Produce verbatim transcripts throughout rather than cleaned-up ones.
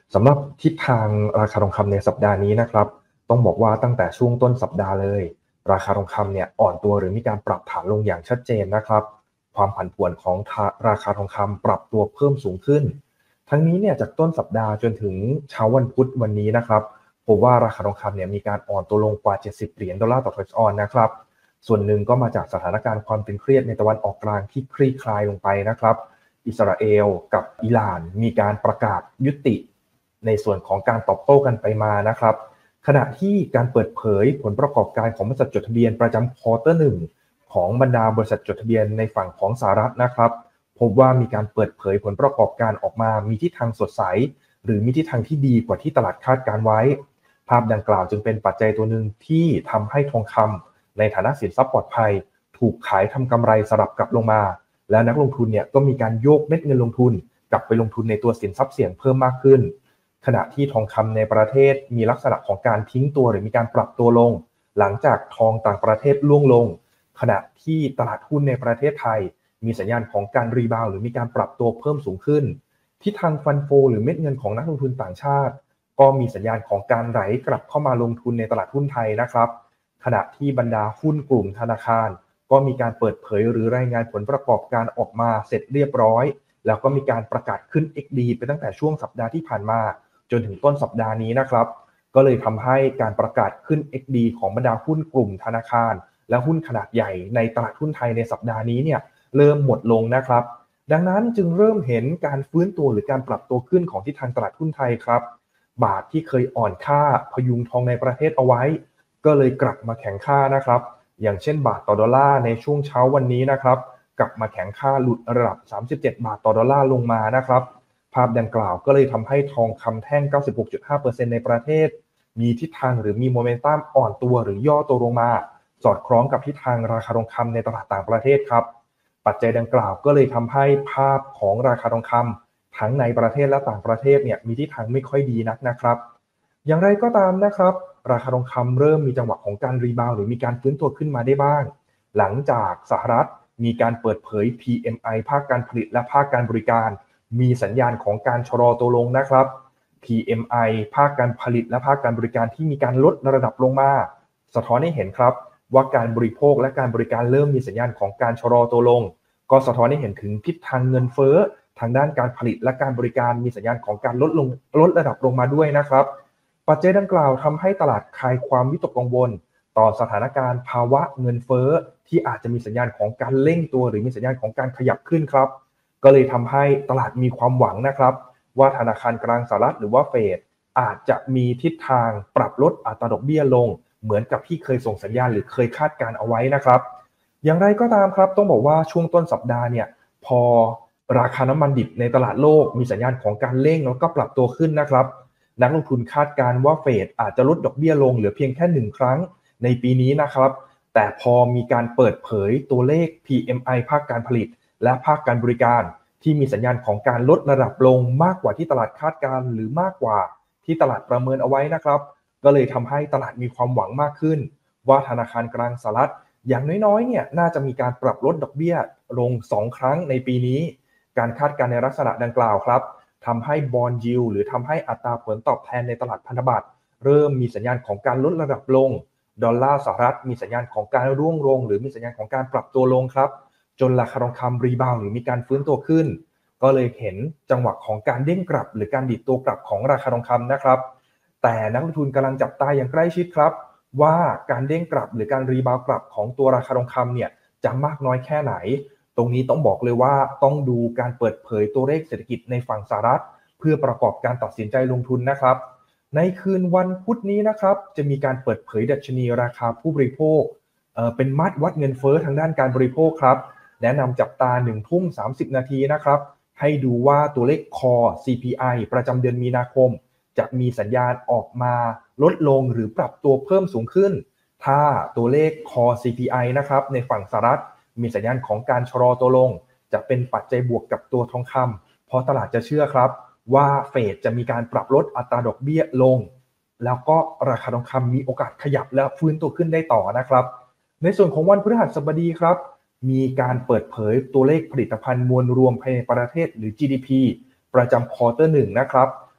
สำหรับทิศทางราคาทองคำในสัปดาห์นี้นะครับต้องบอกว่าตั้งแต่ช่วงต้นสัปดาห์เลยราคาทองคำเนี่ยอ่อนตัวหรือมีการปรับฐานลงอย่างชัดเจนนะครับความผันผวนของราคาทองคำปรับตัวเพิ่มสูงขึ้นทั้งนี้เนี่ยจากต้นสัปดาห์จนถึงเช้าวันพุธวันนี้นะครับพบว่าราคาทองคำเนี่ยมีการอ่อนตัวลงกว่าเจ็ดสิบเหรียญดอลลาร์ต่อทรัลล์ออนนะครับส่วนหนึ่งก็มาจากสถานการณ์ความตึงเครียดในตะวันออกกลางที่คลี่คลายลงไปนะครับอิสราเอลกับอิหร่านมีการประกาศยุติในส่วนของการตอบโต้กันไปมานะครับขณะที่การเปิดเผยผลประกอบการของบริษัทจดทะเบียนประจำควอเตอร์หนึ่งของบรรดาบริษัทจดทะเบียนในฝั่งของสหรัฐนะครับพบว่ามีการเปิดเผยผลประกอบการออกมามีทิศทางสดใสหรือมีทิศทางที่ดีกว่าที่ตลาดคาดการไว้ภาพดังกล่าวจึงเป็นปัจจัยตัวหนึ่งที่ทำให้ทองคำในฐานะสินทรัพย์ปลอดภัยถูกขายทำกำไรสลับกลับลงมาและนักลงทุนเนี่ยก็มีการโยกเม็ดเงินลงทุนกลับไปลงทุนในตัวสินทรัพย์เสี่ยงเพิ่มมากขึ้นขณะที่ทองคำในประเทศมีลักษณะของการทิ้งตัวหรือมีการปรับตัวลงหลังจากทองต่างประเทศร่วงลงขณะที่ตลาดหุ้นในประเทศไทยมีสัญญาณของการรีบาวด์หรือมีการปรับตัวเพิ่มสูงขึ้นที่ทางฟันโฟหรือเม็ดเงินของนักลงทุนต่างชาติก็มีสัญญาณของการไหลกลับเข้ามาลงทุนในตลาดหุ้นไทยนะครับขณะที่บรรดาหุ้นกลุ่มธนาคารก็มีการเปิดเผยหรือรายงานผลประกอบการออกมาเสร็จเรียบร้อยแล้วก็มีการประกาศขึ้น เอ็กซ์ ดี ไปตั้งแต่ช่วงสัปดาห์ที่ผ่านมาจนถึงต้นสัปดาห์นี้นะครับก็เลยทำให้การประกาศขึ้น เอ็กซ์ ดี ของบรรดาหุ้นกลุ่มธนาคารและหุ้นขนาดใหญ่ในตลาดหุ้นไทยในสัปดาห์นี้เนี่ยเริ่มหมดลงนะครับดังนั้นจึงเริ่มเห็นการฟื้นตัวหรือการปรับตัวขึ้นของทิศทางตลาดหุ้นไทยครับบาทที่เคยอ่อนค่าพยุงทองในประเทศเอาไว้ก็เลยกลับมาแข็งค่านะครับอย่างเช่นบาทต่อดอลลาร์ในช่วงเช้าวันนี้นะครับกลับมาแข็งค่าหลุดระดับสามสิบเจ็ดบาทต่อดอลลาร์ลงมานะครับภาพดังกล่าวก็เลยทำให้ทองคำแท่ง เก้าสิบหกจุดห้าเปอร์เซ็นต์ ในประเทศมีทิศทางหรือมีโมเมนตัมอ่อนตัวหรือย่อตัวลงมาสอดคล้องกับทิศทางราคาทองคำในตลาดต่างประเทศครับปัจจัยดังกล่าวก็เลยทำให้ภาพของราคาทองคำทั้งในประเทศและต่างประเทศเนี่ยมีทิศทางไม่ค่อยดีนักนะครับอย่างไรก็ตามนะครับราคาทองคำเริ่มมีจังหวะของการรีบาวด์หรือมีการฟื้นตัวขึ้นมาได้บ้างหลังจากสหรัฐมีการเปิดเผย พี เอ็ม ไอ ภาคการผลิตและภาคการบริการมีสัญญาณของการชะลอตัวลงนะครับ พี เอ็ม ไอ ภาคการผลิตและภาคการบริการที่มีการลดระดับลงมาสะท้อนให้เห็นครับว่าการบริโภคและการบริการเริ่มมีสัญญาณของการชะลอตัวลงก็สะท้อนให้เห็นถึงทิศทางเงินเฟ้อทางด้านการผลิตและการบริการมีสัญญาณของการลดลงลดระดับลงมาด้วยนะครับปัจจัยดังกล่าวทำให้ตลาดคลายความวิตกกังวลต่อสถานการณ์ภาวะเงินเฟ้อที่อาจจะมีสัญญาณของการเร่งตัวหรือมีสัญญาณของการขยับขึ้นครับก็เลยทำให้ตลาดมีความหวังนะครับว่าธนาคารกลางสหรัฐหรือว่าเฟดอาจจะมีทิศทางปรับลดอัตราดอกเบี้ยลงเหมือนกับที่เคยส่งสัญญาณหรือเคยคาดการเอาไว้นะครับอย่างไรก็ตามครับต้องบอกว่าช่วงต้นสัปดาห์เนี่ยพอราคาน้ำมันดิบในตลาดโลกมีสัญญาณของการเร่งแล้วก็ปรับตัวขึ้นนะครับนักลงทุนคาดการว่าเฟดอาจจะลดดอกเบี้ยลงเหลือเพียงแค่หนึ่งครั้งในปีนี้นะครับแต่พอมีการเปิดเผยตัวเลข พี เอ็ม ไอ ภาคการผลิตและภาคการบริการที่มีสัญญาณของการลดระดับลงมากกว่าที่ตลาดคาดการหรือมากกว่าที่ตลาดประเมินเอาไว้นะครับก็เลยทำให้ตลาดมีความหวังมากขึ้นว่าธนาคารกลางสหรัฐอย่างน้อยๆเนี่ยน่าจะมีการปรับลดดอกเบี้ยลงสองครั้งในปีนี้การคาดการณ์ในลักษณะดังกล่าวครับทำให้บอนด์ยิลด์หรือทำให้อัตราผลตอบแทนในตลาดพันธบัตรเริ่มมีสัญญาณของการลดระดับลงดอลลาร์สหรัฐมีสัญญาณของการร่วงลงหรือมีสัญญาณของการปรับตัวลงครับจนราคาทองคำรีบาวด์หรือมีการฟื้นตัวขึ้นก็เลยเห็นจังหวะของการเด้งกลับหรือการดิดตัวกลับของราคาทองคำนะครับแต่นักลงทุนกำลังจับตาอย่างใกล้ชิดครับว่าการเด้งกลับหรือการรีบาวด์กลับของตัวราคาทองคำเนี่ยจะมากน้อยแค่ไหนตรงนี้ต้องบอกเลยว่าต้องดูการเปิดเผยตัวเลขเศรษฐกิจในฝั่งสหรัฐเพื่อประกอบการตัดสินใจลงทุนนะครับในคืนวันพุธนี้นะครับจะมีการเปิดเผยดัชนีราคาผู้บริโภคเอ่อเป็นมาตรวัดเงินเฟ้อทางด้านการบริโภคครับแนะนำจับตาหนึ่งทุ่มสามสิบนาทีนะครับให้ดูว่าตัวเลข Core ซี พี ไอ ประจำเดือนมีนาคมจะมีสัญญาณออกมาลดลงหรือปรับตัวเพิ่มสูงขึ้นถ้าตัวเลข Core ซี พี ไอ นะครับในฝั่งสหรัฐมีสัญญาณของการชะลอตัวลงจะเป็นปัจจัยบวกกับตัวทองคำเพราะตลาดจะเชื่อครับว่าเฟดจะมีการปรับลดอัตราดอกเบี้ยลงแล้วก็ราคาทองคำมีโอกาสขยับและฟื้นตัวขึ้นได้ต่อนะครับในส่วนของวันพฤหัสบดีครับมีการเปิดเผยตัวเลขผลิตภัณฑ์มวลรวมภายในประเทศหรือ จี ดี พี ประจำควอเตอร์หนึ่งนะครับ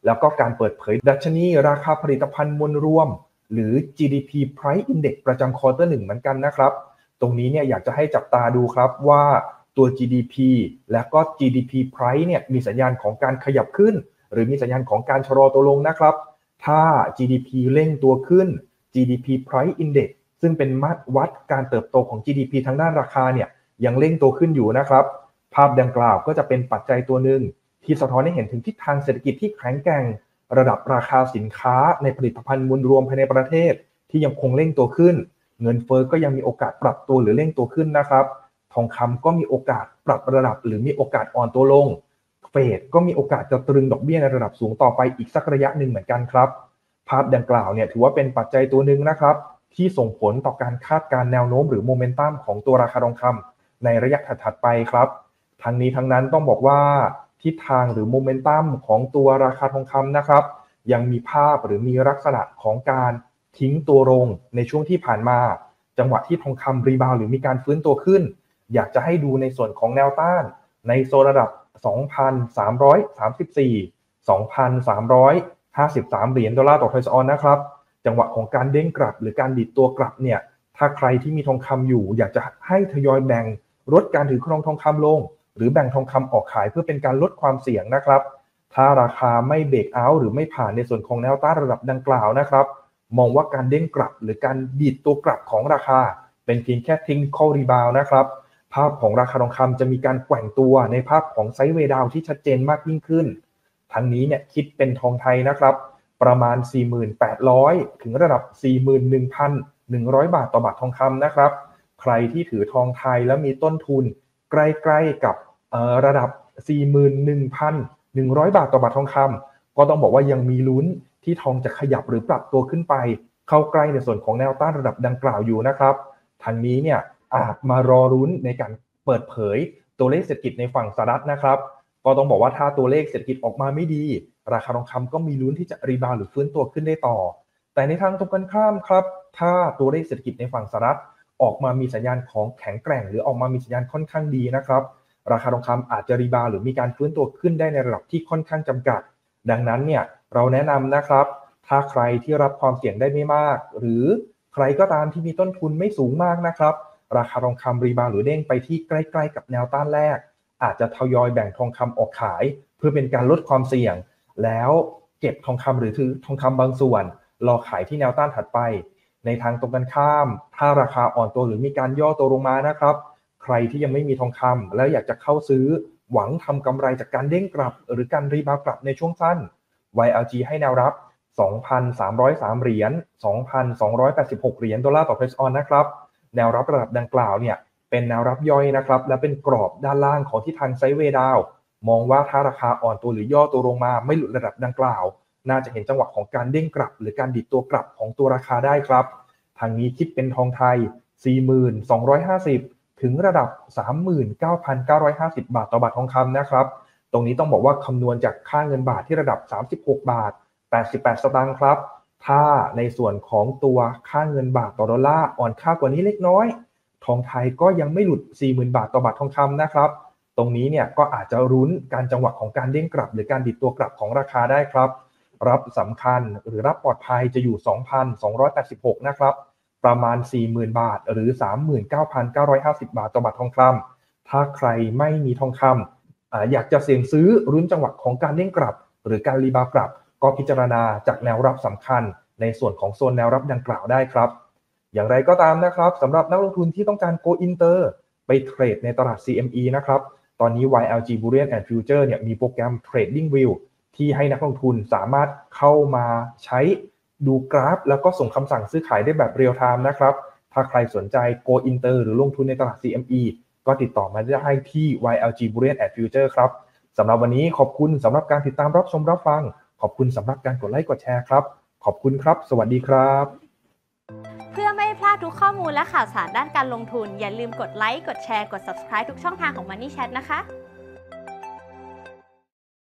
แล้วก็การเปิดเผยดัชนีราคาผลิตภัณฑ์มวลรวมหรือ จี ดี พี Price Index ประจำควอเตอร์หนึ่งเหมือนกันนะครับตรงนี้เนี่ยอยากจะให้จับตาดูครับว่าตัว จี ดี พี และก็ จี ดี พี Price เนี่ยมีสัญญาณของการขยับขึ้นหรือมีสัญญาณของการชะลอตัวลงนะครับถ้า จี ดี พี เร่งตัวขึ้น จี ดี พี Price Index ซึ่งเป็นมาตรวัดการเติบโตของ จี ดี พี ทางด้านราคาเนี่ยยังเร่งตัวขึ้นอยู่นะครับภาพดังกล่าวก็จะเป็นปัจจัยตัวหนึ่งที่สะท้อนให้เห็นถึงทิศทางเศรษฐกิจที่แข็งแกร่งระดับราคาสินค้าในผลิตภัณฑ์มวลรวมภายในประเทศที่ยังคงเร่งตัวขึ้นเงินเฟ้อก็ยังมีโอกาสปรับตัวหรือเร่งตัวขึ้นนะครับทองคำก็มีโอกาสปรับระดับหรือมีโอกาสอ่อนตัวลงเฟดก็มีโอกาสจะตรึงดอกเบี้ยในระดับสูงต่อไปอีกสักระยะหนึ่งเหมือนกันครับภาพดังกล่าวเนี่ยถือว่าเป็นปัจจัยตัวหนึ่งนะครับที่ส่งผลต่อการคาดการณ์แนวโน้มหรือโมเมนตัมของตัวราคาทองคำในระยะถัดๆไปครับทั้งนี้ทั้งนั้นต้องบอกว่าทิศทางหรือโมเมนตัมของตัวราคาทองคำนะครับยังมีภาพหรือมีลักษณะของการทิ้งตัวลงในช่วงที่ผ่านมาจังหวะที่ทองคำรีบาวหรือมีการฟื้นตัวขึ้นอยากจะให้ดูในส่วนของแนวต้านในโซนระดับ สองพันสามร้อยสามสิบสี่ สองพันสามร้อยห้าสิบสาม เหรียญดอลลาร์ต่อทอยส์ออนนะครับจังหวะของการเด้งกลับหรือการดิดตัวกลับเนี่ยถ้าใครที่มีทองคำอยู่อยากจะให้ทยอยแบ่งลดการถือครองทองคำลงหรือแบ่งทองคำออกขายเพื่อเป็นการลดความเสี่ยงนะครับถ้าราคาไม่เบรกเอาท์หรือไม่ผ่านในส่วนของแนวต้านระดับดังกล่าวนะครับมองว่าการเด้งกลับหรือการดีดตัวกลับของราคาเป็นเพียงแค่ technical rebound นะครับภาพของราคาทองคำจะมีการแกว่งตัวในภาพของไซด์เวย์ดาวน์ที่ชัดเจนมากยิ่งขึ้นทั้งนี้เนี่ยคิดเป็นทองไทยนะครับประมาณ สี่หมื่นแปดร้อย ถึงระดับ สี่หมื่นหนึ่งพันหนึ่งร้อย บาทต่อบาททองคำนะครับใครที่ถือทองไทยแล้วมีต้นทุนใกล้ๆกับระดับ สี่หมื่นหนึ่งพันหนึ่งร้อย บาทต่อบาททองคำก็ต้องบอกว่ายังมีลุ้นที่ทองจะขยับหรือปรับตัวขึ้นไปเข้าใกล้ในส่วนของแนวต้านระดับดังกล่าวอยู่นะครับทางนี้เนี่ยอาจมารอรุ้นในการเปิดเผยตัวเลขเศรษฐกิจในฝั่งสหรัฐนะครับก็ต้องบอกว่าถ้าตัวเลขเศรษฐกิจออกมาไม่ดีราคาทองคำก็มีลุ้นที่จะรีบาวด์หรือฟื้นตัวขึ้นได้ต่อแต่ในทางตรงกันข้ามครับถ้าตัวเลขเศรษฐกิจในฝั่งสหรัฐออกมามีสัญญาณของแข็งแกร่งหรือออกมามีสัญญาณค่อนข้างดีนะครับราคาทองคำอาจจะรีบาวด์หรือมีการฟื้นตัวขึ้นได้ในระดับที่ค่อนข้างจำกัดดังนั้นเนี่ยเราแนะนำนะครับถ้าใครที่รับความเสี่ยงได้ไม่มากหรือใครก็ตามที่มีต้นทุนไม่สูงมากนะครับราคาทองคำรีบาวด์หรือเด้งไปที่ใกล้ๆกับแนวต้านแรกอาจจะทยอยแบ่งทองคำออกขายเพื่อเป็นการลดความเสี่ยงแล้วเก็บทองคำหรือถือทองคำบางส่วนรอขายที่แนวต้านถัดไปในทางตรงกันข้ามถ้าราคาอ่อนตัวหรือมีการย่อตัวลงมานะครับใครที่ยังไม่มีทองคำแล้วอยากจะเข้าซื้อหวังทำกำไรจากการเด้งกลับหรือการรีบาวด์กลับในช่วงสั้น วาย แอล จี ให้แนวรับ สองพันสามร้อยสาม เหรียญ สองพันสองร้อยแปดสิบหก เหรียญดอลลาร์ต่อทอยส์ออนนะครับแนวรับระดับดังกล่าวเนี่ยเป็นแนวรับย่อยนะครับและเป็นกรอบด้านล่างของที่ทางไซด์เวย์ดาวน์มองว่าถ้าราคาอ่อนตัวหรือย่อตัวลงมาไม่หลุดระดับดังกล่าวน่าจะเห็นจังหวะของการเด้งกลับหรือการดิดตัวกลับของตัวราคาได้ครับทางนี้คิดเป็นทองไทย สี่หมื่นสองร้อยห้าสิบ ถึงระดับ สามหมื่นเก้าพันเก้าร้อยห้าสิบ บาทต่อบาททองคำนะครับตรงนี้ต้องบอกว่าคำนวณจากค่าเงินบาทที่ระดับสามสิบหกบาทแปดสิบแปดสตางค์ครับถ้าในส่วนของตัวค่าเงินบาทต่อดอลลาร์อ่อนค่ากว่านี้เล็กน้อยทองไทยก็ยังไม่หลุด สี่หมื่น บาทต่อบาททองคำนะครับตรงนี้เนี่ยก็อาจจะรุ้นการจังหวะของการเด้งกลับหรือการดิดตัวกลับของราคาได้ครับรับสำคัญหรือรับปลอดภัยจะอยู่ สองพันสองร้อยแปดสิบหก นะครับประมาณ สี่หมื่น บาทหรือ สามหมื่นเก้าพันเก้าร้อยห้าสิบ บาทต่อบาททองคำถ้าใครไม่มีทองคำ อ, อยากจะเสี่ยงซื้อรุ้นจังหวะของการเด้งกลับหรือการรีบาวด์กลับก็พิจารณาจากแนวรับสำคัญในส่วนของโซนแนวรับดังกล่าวได้ครับอย่างไรก็ตามนะครับสำหรับนักลงทุนที่ต้องการ Go Inter ไปเทรดในตลาด ซี เอ็ม อี นะครับตอนนี้ วาย แอล จี Bullion and Future เนี่ยมีโปรแกรม Trading View ที่ให้นักลงทุนสามารถเข้ามาใช้ดูกราฟแล้วก็ส่งคำสั่งซื้อขายได้แบบเรียลไทม์นะครับถ้าใครสนใจ Go Inter หรือลงทุนในตลาด ซี เอ็ม อี ก็ติดต่อมาได้ที่ วาย แอล จี Bullion and Future ครับสำหรับวันนี้ขอบคุณสำหรับการติดตามรับชมรับฟังขอบคุณสำหรับการกดไลค์กดแชร์ครับขอบคุณครับสวัสดีครับเพื่อไม่พลาดทุกข้อมูลและข่าวสารด้านการลงทุนอย่าลืมกดไลค์กดแชร์กด ซับสไครบ์ ทุกช่องทางของ Money Chat นะคะ